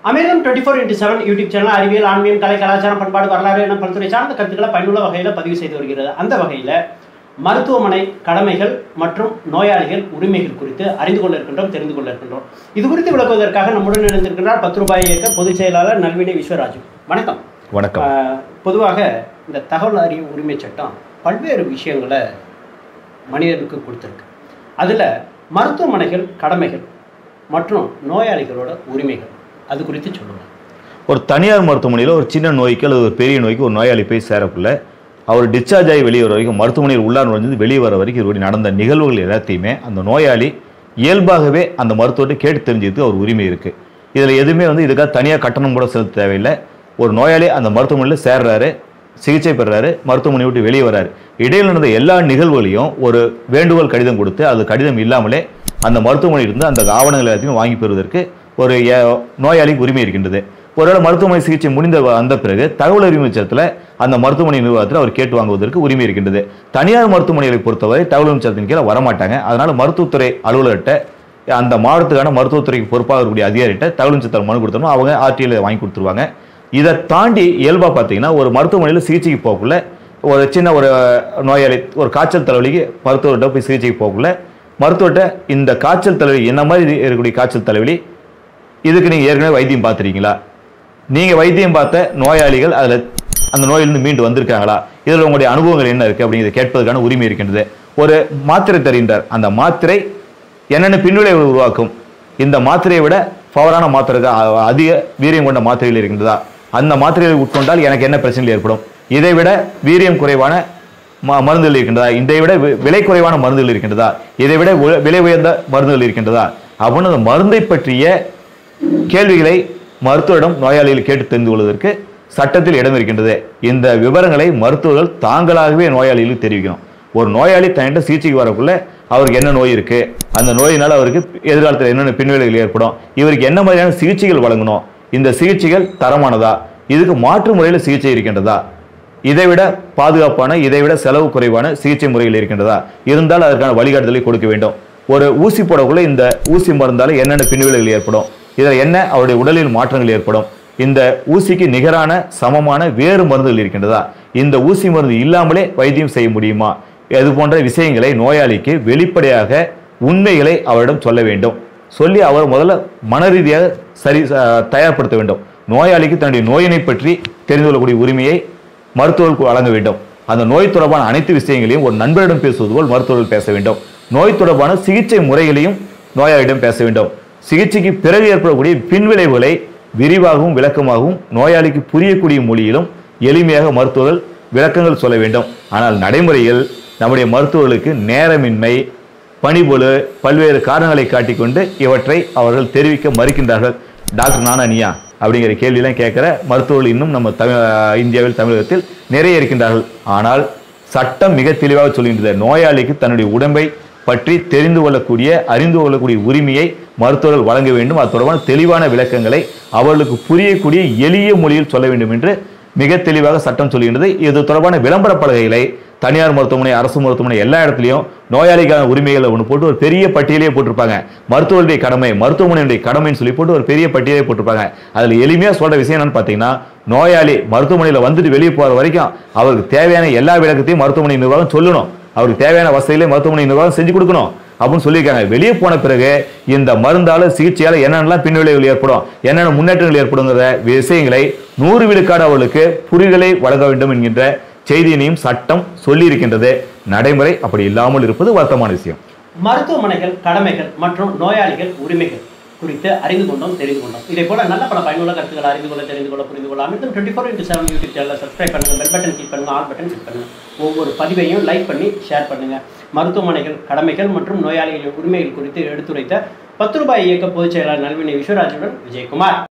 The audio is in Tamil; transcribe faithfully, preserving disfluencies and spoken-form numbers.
அமிர்தம் twenty four into seven YouTube channel அறிவியல் ஆன்மீகம் கலை கலாச்சாரம் பண்பாடு வரலாறு என பல்துறை சார்ந்த கருத்துக்களை பயனுள்ள வகையில் பதிவு செய்து வருகிறது. அந்த வகையில் மருத்துவமனை கடமைகள் மற்றும் நோயாளிகள் உரிமைகள் குறித்து அறிந்து கொள்ள இருக்கின்றோம், தெரிந்து கொள்ள இருக்கின்றோம். இது குறித்து விளக்குவதற்காக நம்முடன் இணைந்திருக்கின்றார் பத்து ரூபாய் இயக்க பொதுச் செயலாளர் நல்வினை விஸ்வராஜ். வணக்கம். வணக்கம். பொதுவாக இந்த தகவல் அறியும் உரிமை சட்டம் பல்வேறு விஷயங்களை மனிதனுக்கு கொடுத்துருக்கு. அதில் மருத்துவமனைகள் கடமைகள் மற்றும் நோயாளிகளோட உரிமைகள் அது குறித்து சொல்லுங்கள். ஒரு தனியார் மருத்துவமனையில் ஒரு சின்ன நோய்க்கு அல்லது ஒரு பெரிய நோய்க்கு ஒரு நோயாளி போய் சேரக்குள்ள அவர் டிஸ்சார்ஜ் ஆகி வெளியே வர வரைக்கும் மருத்துவமனையில் உள்ளார் நுழைஞ்சு வெளியே வர வரைக்கும் இப்படி நடந்த நிகழ்வுகள் எல்லாத்தையுமே அந்த நோயாளி இயல்பாகவே அந்த மருத்துவத்தை கேட்டு தெரிஞ்சதுக்கு அவர் உரிமை இருக்குது. இதில் எதுவுமே வந்து இதுக்காக தனியாக கட்டணம் கூட செலுத்த தேவையில்லை. ஒரு நோயாளி அந்த மருத்துவமனையில் சேர்றாரு, சிகிச்சை பெறாரு, மருத்துவமனை விட்டு வெளியே வர்றாரு. இடையில் நடந்த எல்லா நிகழ்வுகளையும் ஒரு வேண்டுகோள் கடிதம் கொடுத்து அது கடிதம் இல்லாமலே அந்த மருத்துவமனையிலிருந்து அந்த ஆவணங்கள் எல்லாத்தையும் வாங்கி பெறுவதற்கு ஒரு நோயாளிக்கு உரிமை இருக்கின்றது. ஒருவேளை மருத்துவமனை சிகிச்சை முடிந்த அந்த பிறகு தகவல் அறிவு சட்டத்தில் அந்த மருத்துவமனை நிர்வாகத்தில் அவர் கேட்டு வாங்குவதற்கு உரிமை இருக்கின்றது. தனியார் மருத்துவமனைகளை பொறுத்தவரை தகவல் அறிவு சட்டத்தின் கீழே வரமாட்டாங்க. அதனால மருத்துவத்துறை அலுவலர்கிட்ட அந்த மாவட்டத்துக்கான மருத்துவத்துறைக்கு பொறுப்பாக இருக்கக்கூடிய அதிகாரிகிட்ட தகவல் சட்டத்தில் மனு கொடுத்தோம்னா அவங்க ஆர்டிஐல வாங்கி கொடுத்துருவாங்க. இதை தாண்டி இயல்பாக பார்த்தீங்கன்னா ஒரு மருத்துவமனையில் சிகிச்சைக்கு போகக்குள்ள ஒரு சின்ன ஒரு நோயாளி ஒரு காய்ச்சல் தலைவலிக்கு மருத்துவர்கிட்ட போய் சிகிச்சைக்கு போகக்குள்ள மருத்துவர்கிட்ட இந்த காய்ச்சல் தலைவலி என்ன மாதிரி இருக்கக்கூடிய காய்ச்சல் தலைவலி இதுக்கு நீங்கள் ஏற்கனவே வைத்தியம் பார்த்துருக்கீங்களா, நீங்கள் வைத்தியம் பார்த்த நோயாளிகள் அதில் அந்த நோயிலிருந்து மீண்டு வந்திருக்காங்களா, இதில் உங்களுடைய அனுபவங்கள் என்ன இருக்குது அப்படிங்கிறத கேட்பதற்கான உரிமை இருக்கின்றது. ஒரு மாத்திரை தருகின்றார், அந்த மாத்திரை என்னென்ன பின்விளைவை உருவாக்கும், இந்த மாத்திரையை விட பவரான மாத்திரை அதிக வீரியம் கொண்ட மாத்திரைகள் இருக்கின்றதா, அந்த மாத்திரைகளை உட்கொண்டால் எனக்கு என்ன பிரச்சனைகள் ஏற்படும், இதை விட வீரியம் குறைவான மருந்துகள் இருக்கின்றதா, இதை விட விலை குறைவான மருந்துகள் இருக்கின்றதா, இதை விட விலை உயர்ந்த மருந்துகள் இருக்கின்றதா அப்படின்னு அந்த மருந்தை பற்றிய கேள்விகளை மருத்துவரிடம் நோயாளிகள் கேட்டு தெரிந்து கொள்வதற்கு சட்டத்தில் இடம் இருக்கின்றது. இந்த விவரங்களை மருத்துவர்கள் தாங்களாகவே நோயாளிகளுக்கு தெரிவிக்கணும். ஒரு நோயாளி தன்னிட்ட சிகிச்சைக்கு வரக்குள்ள அவருக்கு என்ன நோய் இருக்கு, அந்த நோயினால் அவருக்கு எதிர்காலத்தில் என்னென்ன பின்விளைவுகள் ஏற்படும், இவருக்கு என்ன மாதிரியான சிகிச்சைகள் வழங்கணும், இந்த சிகிச்சைகள் தரமானதா, இதுக்கு மாற்று முறையில் சிகிச்சை இருக்கின்றதா, இதைவிட பாதுகாப்பான இதைவிட செலவு குறைவான சிகிச்சை முறைகள் இருக்கின்றதா, இருந்தால் அதற்கான வழிகாட்டுதலை கொடுக்க வேண்டும். ஒரு ஊசி போடக்குள்ள இந்த ஊசி மருந்தால என்னென்ன பின்விளைவுகள் ஏற்படும், இதில் என்ன அவருடைய உடலில் மாற்றங்கள் ஏற்படும், இந்த ஊசிக்கு நிகரான சமமான வேறு மருந்துகள் இருக்கின்றதா, இந்த ஊசி மருந்து இல்லாமலே வைத்தியம் செய்ய முடியுமா, இது போன்ற விஷயங்களை நோயாளிக்கு வெளிப்படையாக உண்மைகளை அவரிடம் சொல்ல வேண்டும். சொல்லி அவர் முதல்ல மன ரீதியாக சரி தயார்படுத்த வேண்டும். நோயாளிக்கு தன்னுடைய நோயினை பற்றி தெரிந்து கொள்ளக்கூடிய உரிமையை மருத்துவர்கள் வழங்க வேண்டும். அந்த நோய் தொடர்பான அனைத்து விஷயங்களையும் ஒரு நண்பரிடம் பேசுவது போல் மருத்துவர்கள் பேச வேண்டும். நோய் தொடர்பான சிகிச்சை முறைகளையும் நோயாளியிடம் பேச வேண்டும். சிகிச்சைக்கு பிறகு ஏற்படக்கூடிய பின்விளைவுகளை விரிவாகவும் விளக்கமாகவும் நோயாளிக்கு புரியக்கூடிய மொழியிலும் எளிமையாக மருத்துவர்கள் விளக்கங்கள் சொல்ல வேண்டும். ஆனால் நடைமுறையில் நம்முடைய மருத்துவர்களுக்கு நேரமின்மை, பணிபொழு, பல்வேறு காரணங்களை காட்டிக்கொண்டு இவற்றை அவர்கள் தெரிவிக்க மறுக்கின்றார்கள். டாக்டர் நானா நீயா அப்படிங்கிற கேள்வியெல்லாம் கேட்குற மருத்துவர்கள் இன்னும் நம்ம தமிழ் இந்தியாவில் தமிழகத்தில் நிறைய இருக்கின்றார்கள். ஆனால் சட்டம் மிக தெளிவாக சொல்கின்றது, நோயாளிக்கு தன்னுடைய உடம்பை பற்றி தெரிந்து கொள்ளக்கூடிய அறிந்து கொள்ளக்கூடிய உரிமையை மருத்துவர்கள் வழங்க வேண்டும். அது தொடர்பான தெளிவான விளக்கங்களை அவர்களுக்கு புரியக்கூடிய எளிய மொழியில் சொல்ல வேண்டும் என்று மிக தெளிவாக சட்டம் சொல்கின்றது. இது தொடர்பான விளம்பர பலகைகளை தனியார் மருத்துவமனை, அரசு மருத்துவமனை எல்லா இடத்துலையும் நோயாளிக்கான உரிமைகளை ஒன்று போட்டு ஒரு பெரிய பட்டியலே போட்டிருப்பாங்க. மருத்துவருடைய கடமை, மருத்துவமனையுடைய கடமைன்னு சொல்லி போட்டு ஒரு பெரிய பட்டியலே போட்டிருப்பாங்க. அதில் எளிமையாக சொல்ற விஷயம் என்னன்னு பார்த்தீங்கன்னா, நோயாளி மருத்துவமனையில் வந்துட்டு வெளியே போகிற வரைக்கும் அவருக்கு தேவையான எல்லா விளக்கத்தையும் மருத்துவமனை நிர்வாகம் சொல்லணும். அவருக்கு தேவையான வசதிகளை மருத்துவமனை நிர்வாகம் செஞ்சு கொடுக்கணும் அப்படின்னு சொல்லியிருக்காங்க. வெளியே போன பிறகு இந்த மருந்தால சிகிச்சையால என்னென்னலாம் பின்விளைவுகள் ஏற்படும், என்னென்ன முன்னேற்றங்கள் ஏற்படுங்கிற விஷயங்களை நூறு விழுக்காடு அவர்களுக்கு புரிதலை வழங்க வேண்டும் என்கின்ற செய்தியினையும் சட்டம் சொல்லி இருக்கின்றது. நடைமுறை அப்படி இல்லாமல் இருப்பது வருத்தமான விஷயம். மருத்துவமனைகள் கடமைகள் மற்றும் நோயாளிகள் உரிமைகள் குறித்து அறிந்து கொண்டோம், தெரிந்து கொண்டோம். இதே போல நல்ல பல பயனுள்ள கருத்துக்களை அறிந்து கொள்ள, தெரிந்து கொள்ள, புரிந்து கொள்ள Amirtham twenty four into seven YouTube சேனலை சப்ஸ்கிரைப் பண்ணுங்க, பெல் பட்டன் கிளிக் பண்ணுங்க, ஆல் பட்டன் கிளிக் பண்ணுங்க. ஒவ்வொரு பதிவையும் லைக் பண்ணி ஷேர் பண்ணுங்க. மருத்துவமனைகள் கடமைகள் மற்றும் நோயாளிகளின் உரிமைகள் குறித்து எடுத்துரைத்த பத்து ரூபாய் இயக்க பொதுச் செயலாளர் நல்வினை விஸ்வராஜுடன் விஜயகுமார்.